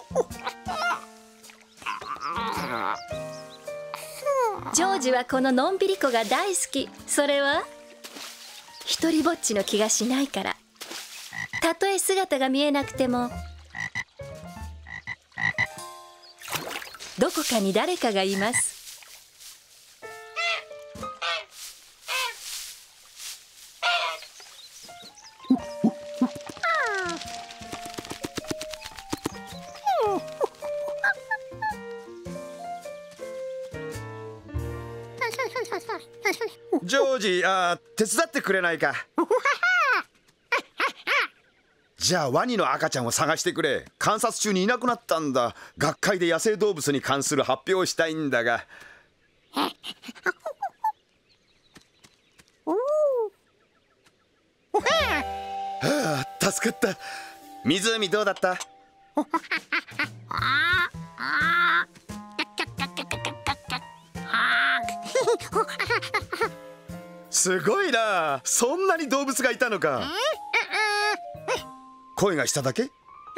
ジョージはこののんびり子が大好き。それは一りぼっちの気がしないから。たとえ姿が見えなくても、どこかに誰かがいます。 ジョージ、手伝ってくれないか。じゃあワニの赤ちゃんを探してくれ。観察中にいなくなったんだ。学会で野生動物に関する発表をしたいんだが。はあ、助かった。湖どうだった？すごいな。そんなに動物がいたのか。声がしただけ？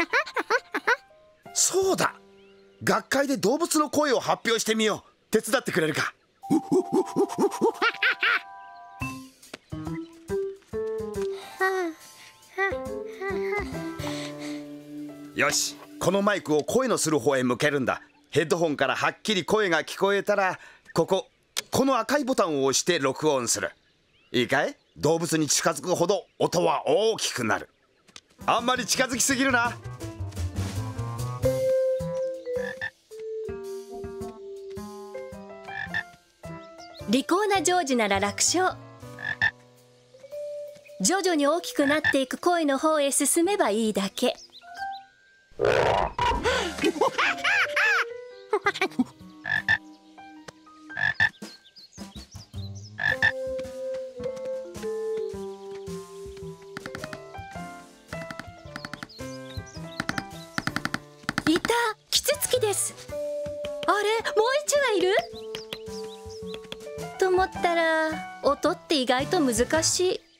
そうだ、学会で動物の声を発表してみよう。手伝ってくれるか？よし、このマイクを声のする方へ向けるんだ。ヘッドホンからはっきり声が聞こえたら、この赤いボタンを押して録音する。いいかい？動物に近づくほど音は大きくなる。あんまり近づきすぎるな。 利口なジョージなら楽勝。徐々に大きくなっていく声の方へ進めばいいだけ。いた、キツツキです。あれ、もう一羽いると思ったら、音って意外と難しい。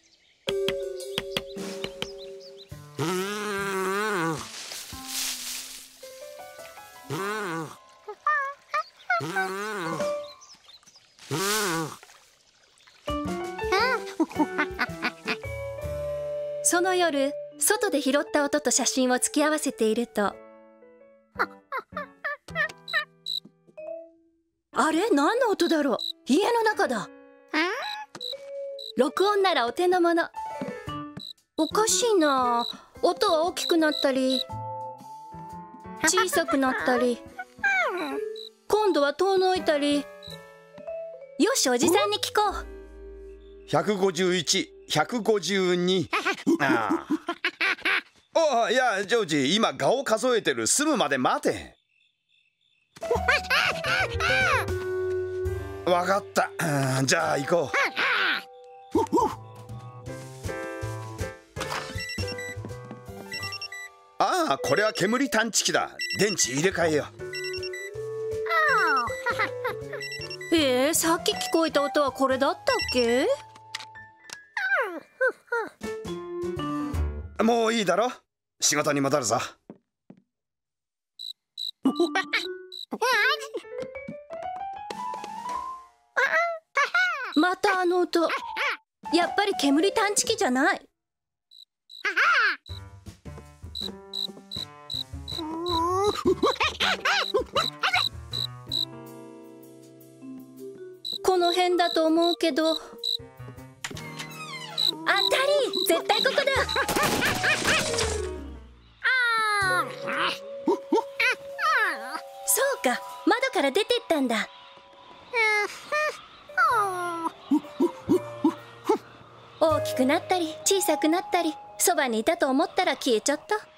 その夜、外で拾った音と写真を突き合わせていると、あれ、何の音だろう。家の中だ。録音ならお手の物。おかしいな。音は大きくなったり小さくなったり、今度は遠のいたり。よし、おじさんに聞こう。 151、152。いや、ジョージ、今蛾を数えてる。済むまで待て。わかった。じゃあ行こう。これは煙探知機だ。電池入れ替えよう。さっき聞こえた音はこれだったっけ？ もういいだろ。仕事に戻るぞ。 またあの音。やっぱり煙探知機じゃない。この辺だと思うけど。当たり！絶対ここだ。そうか、窓から出てったんだ。大きくなったり小さくなったり、そばにいたと思ったら消えちゃった。